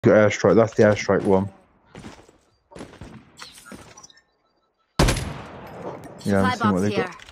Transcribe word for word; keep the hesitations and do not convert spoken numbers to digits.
Got airstrike. That's the airstrike one. Yeah, I'm seeing what they got.